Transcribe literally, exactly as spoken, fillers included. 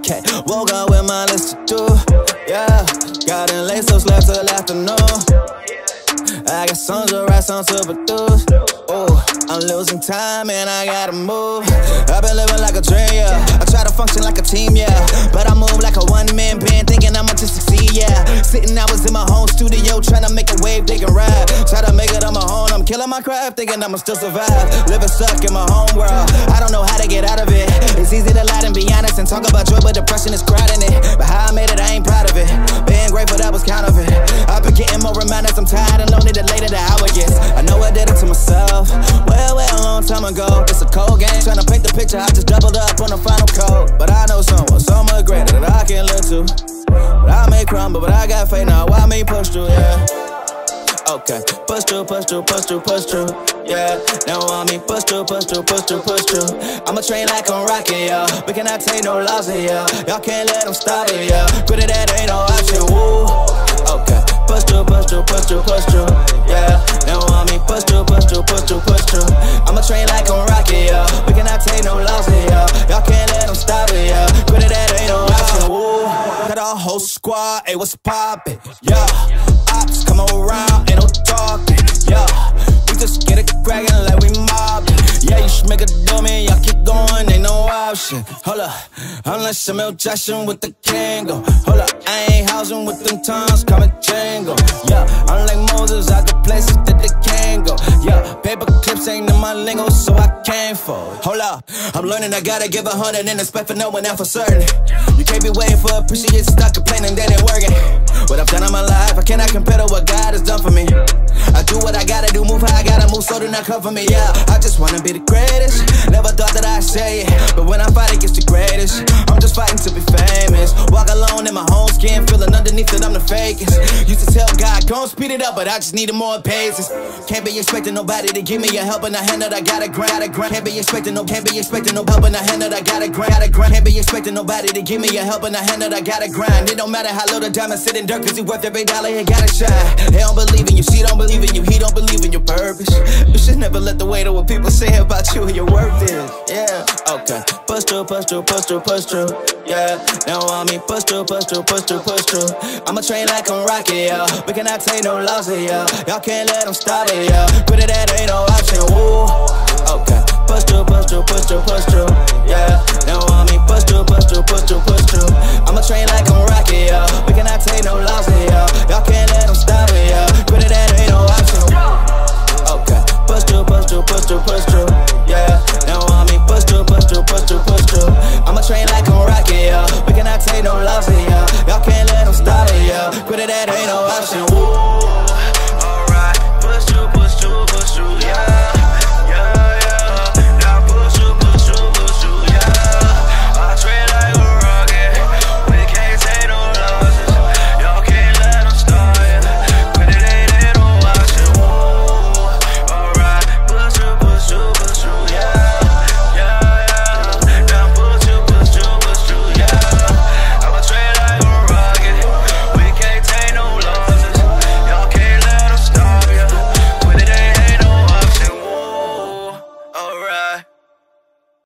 Okay, woke up with my list to do. Yeah, got in late, so slept till afternoon. I got songs to write, songs to produce. Oh, I'm losing time and I gotta move. I've been living like a dream, yeah. I try to function like a team, yeah. But I move like a one-man band, thinking I'ma just succeed, yeah. Sitting hours in my home studio, trying to make a wave, they can ride. Try to make it on my own, I'm killing my craft, thinking I'ma still survive. Living stuck in my home world, I don't know how to get out of it. It's easy to lie and be honest and talk about joy, but depression is crowding it. But how I made it, I ain't proud of it. Being grateful, that was counterfeit. I've been getting more reminders, I'm tired and lonely, the later the hour gets. I know I did it to myself, well, well, a long time ago. It's a cold game, trying to paint the picture, I just doubled up on the final code. But I know someone, so much greater that I can live to. But I may crumble, but I got faith now, why me push through, yeah. Okay, push through, push through, push through, push through, yeah. Now I mean push through, push through, push through, push through. I'ma train like I'm rocking, yeah. We cannot take no losses, yeah. Y'all can't let them stop it, yeah. Quit it, that ain't no option, woo. Okay, push through, push through, push through, push through, yeah. Now I mean push through, push through, push through, push through. I'ma train like I'm rocking, yeah. We cannot take no losses, yeah. Y'all can't let them stop it, yeah. Quit it, that ain't no option, woo. Got a whole squad, hey, what's poppin', yeah. Ops come around, ain't no talking, yeah. We just get it crackin' like we mobbin'. Yeah, you should make a dummy, y'all keep going, ain't no option. Hold up, unless I'm L Jackson with the Kango. Hold up, I ain't housing with them tongues, call me Django. Yeah, unlike Moses, I got places that they can't go. Yeah, paper clips ain't in my lingo, so I can't fold. Hold up, I'm learning I gotta give a hundred and expect for no one else for certain. You can't be waiting for appreciation, stuck complaining that ain't working. What I've done in my life, I cannot compare to what God has done for me. I do what I gotta do, move how I gotta move, so do not cover me, yeah. I just wanna be the greatest, never thought that I'd say it, but when I fight against the greatest, I'm just fighting to be famous. Walk alone in my own skin, feeling underneath it, I'm the fakest. Used to tell God, gon' speed it up, but I just needed more paces. Can't be expecting nobody to give me a help in a hand that I gotta grind, gotta grind. Can't be expecting no, can't be expecting no help in a hand that I gotta grind, gotta grind. Can't be expecting nobody to give me a help in a hand that I gotta grind. It don't matter how low the diamond sit in dirt, cause you worth every dollar, you gotta shine. They don't believe in you, she don't believe in you, he don't believe in your purpose. You should never let the weight of what people say about you and your worth is, yeah. Okay, push through, push through, push through, push through, yeah. Now I mean push through, push through, push through, push through. I'ma train like I'm rocking, yeah. We cannot take no losses, yeah. Y'all can't let them stop it, yeah. Quit it, that ain't no option, woo. Okay, push through, push through, push through, push through, yeah. Now I mean push through, push through, push through, push through. I'ma train like I'm rocking, yeah. We cannot take no losses, yeah. Y'all can't let them stop it, yeah. Quit it, that ain't no option. Okay, push through, push through, push through, push through, yeah. Now I mean push through, push through, push through, push through. I'ma train like I'm rocking, yeah. We cannot take no losses, yeah.